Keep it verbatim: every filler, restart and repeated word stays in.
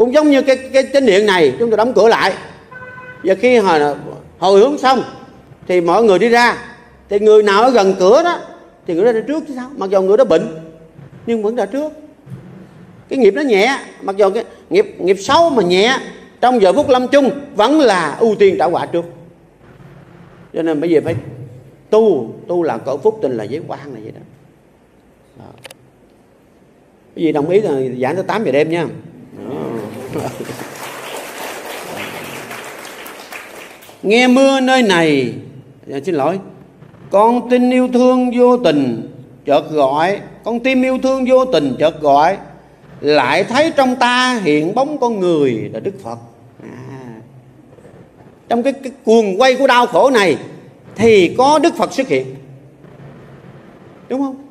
Cũng giống như cái cái chánh điện này, chúng tôi đóng cửa lại. Và khi hồi, hồi hướng xong thì mọi người đi ra, thì người nào ở gần cửa đó thì người đó ra trước chứ sao. Mặc dù người đó bệnh nhưng vẫn ra trước. Cái nghiệp nó nhẹ, mặc dù cái nghiệp nghiệp xấu mà nhẹ, trong giờ phút lâm chung vẫn là ưu tiên trả quả trước. Cho nên bây giờ phải tu, tu là cỡ phúc tình là giới quan là vậy đó. Đó. Cái gì đồng ý là giảng tới tám giờ đêm nha. Nghe mưa nơi này, xin lỗi, con tim yêu thương vô tình chợt gọi, con tim yêu thương vô tình chợt gọi, lại thấy trong ta hiện bóng con người là Đức Phật. À, trong cái, cái cuồng quay của đau khổ này thì có Đức Phật xuất hiện, đúng không?